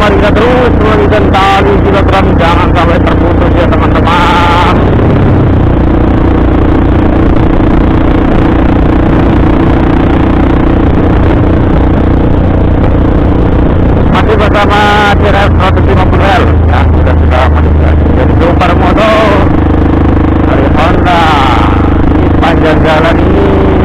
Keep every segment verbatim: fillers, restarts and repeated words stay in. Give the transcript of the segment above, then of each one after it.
kita terus mengikat tali silaturahmi, jangan sampai terputus ya teman-teman. Masih bersama C R F seratus lima puluh L ya, sudah sudah modifikasi jadi supermoto dari Honda. Ini sepanjang jalan ini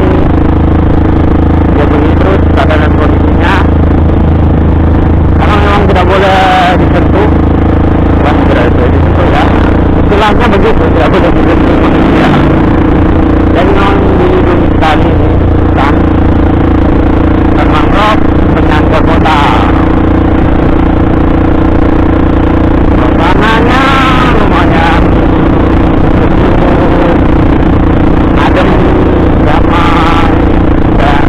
dia bunyi terus keadaan kondisinya, karena memang tidak boleh disentuh, kan tidak boleh disentuh ya, istilahnya begitu, tidak boleh disentuh manusia. Jadi memang dilindungi sekali ini hutan dan mangrove penyangga kota. Suasananya lumayan adem, damai, dan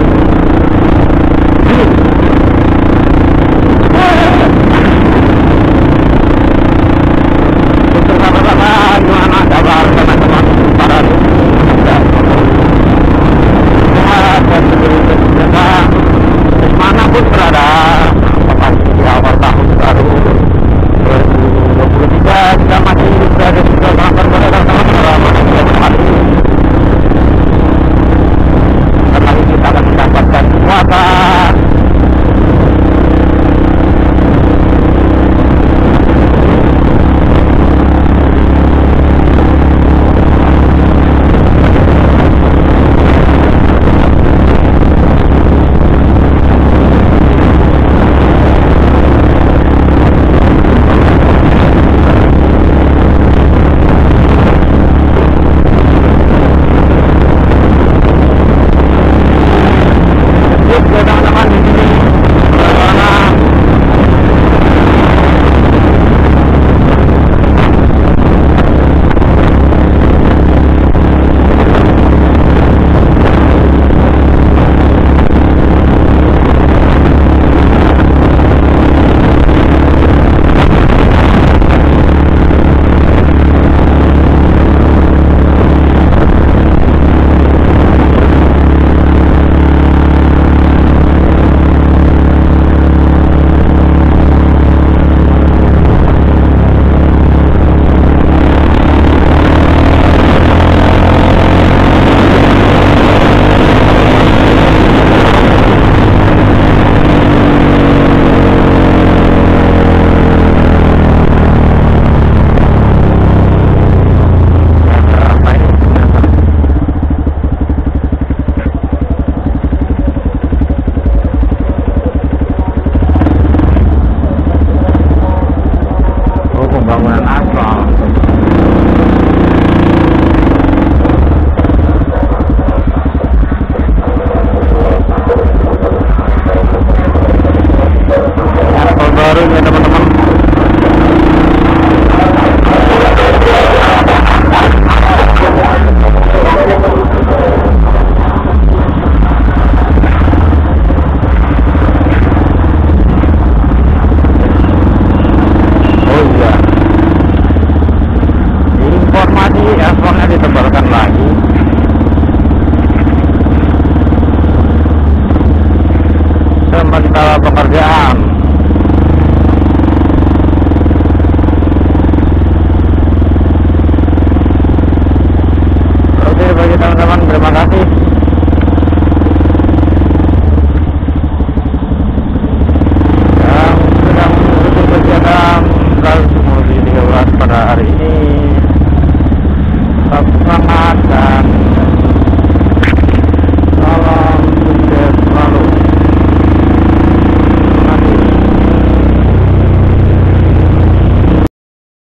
untuk sahabat-sahabat gimana kabar teman-teman para dan sehat dan berjaga dimanapun berada, apalagi di awal tahun baru dua ribu dua puluh tiga kita masih berada di dalam perjalanan teman-teman yang berhati. Setelah ini kita akan mendapatkan kekuatan teman-teman di sini. Bagaimana oh, pembangunan aspal.